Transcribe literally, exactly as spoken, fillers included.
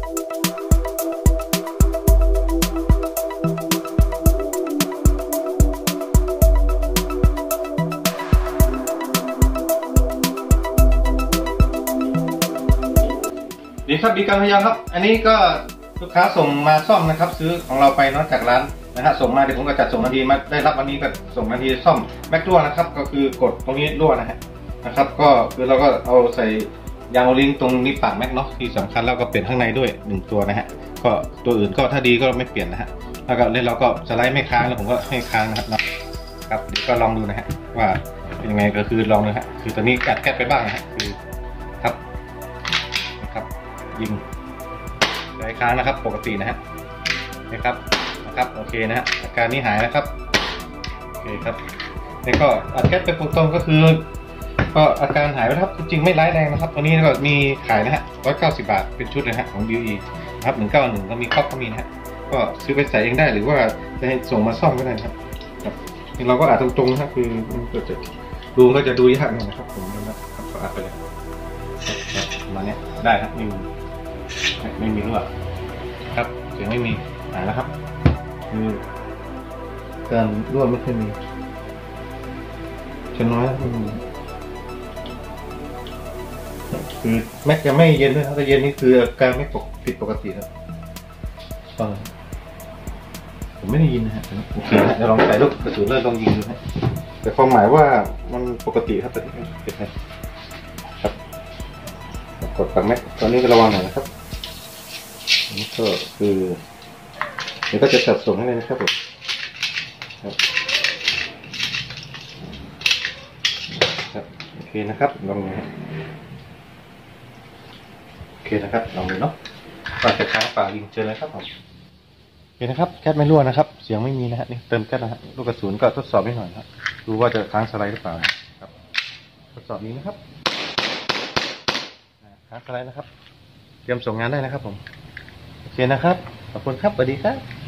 ดีครับดีการพยายามครับอันนี้ก็ลูกค้าส่งมาซ่อมนะครับซื้อของเราไปเนาะจากร้านนะฮะส่งมาเดี๋ยวผมก็จัดส่งทันทีมาได้รับวันนี้ก็ส่งทันทีซ่อมแม็กรั่วนะครับก็คือกดตรงนี้รั่วนะฮะนะครับก็คือเราก็เอาใส่ยางโอลิงตรงนี้ปากแม็กเนาะที่สำคัญแล้วก็เปลี่ยนข้างในด้วยหนึ่งตัวนะฮะก็ตัวอื่นก็ถ้าดีก็ไม่เปลี่ยนนะฮะแล้วก็เล่นเราก็สไลด์ไม่ค้างแล้วผมก็ให้ค้างนะครับนะครับเดี๋ยวก็ลองดูนะฮะว่าเป็นยังไงก็คือลองนะฮะคือตอนนี้กัดแก๊สไปบ้างนะฮะคือครับนะครับยิงสายค้างนะครับปกตินะฮะนะครับนะครับโอเคนะฮะอาการนี้หายนะครับโอเคครับแล้วก็อัดแก๊สไปตรงๆก็คือก็อาการหายไปครับจริงๆไม่ร้ายแรงนะครับตัวนี้ก็มีขายนะฮะร้อยเก้าสิบบาทเป็นชุดนะฮะของ บิว อี นะครับหนึ่งเก้าหนึ่งก็มีครอบก็มีนะฮะก็ซื้อไปใส่เองได้หรือว่าจะให้ส่งมาซ่อมก็ได้ครับครับเราก็อัดตรงๆนะครับคือมันก็จะดูก็จะดูยากหน่อยนะครับผมนะครับก็อัดไปเลยประมาณนี้ได้ครับไม่มีไม่มีรั่วครับเสียงไม่มีหายแล้วครับคือการรั่วไม่ค่อยมีจะน้อยไม่มีคือแม็กจะไม่เย็นด้วยครับถ้าเย็นนี่คืออาการไม่ปกผิดปกติครับฟังผมไม่ได้ยินนะฮะโอเคนะเดี๋ยวลองใส่ลูกกระสุนเริ่มลองยิงดูนะแต่ความหมายว่ามันปกติครับแต่ที่เป็นไงครับกดปักแม็กตอนนี้ก็ระวังหน่อยนะครับนี่ก็คือเดี๋ยวก็จะจัดส่งให้เลยนะครับผมครับครับโอเคนะครับลองดูนะโอเคนะครับลองดูเนาะก่อนจะค้างปากยิงเจอเลยครับผมโอเคนะครับแก๊สไม่รั่วนะครับเสียงไม่มีนะฮะนี่เติมแก๊สนะฮะลูกกระสุนก็ทดสอบนิดหน่อยครับดูว่าจะค้างสไลด์หรือเปล่าครับทดสอบนี้นะครับค้างสไลด์นะครับเตรียมส่งงานได้นะครับผมโอเคนะครับขอบคุณครับสวัสดีครับ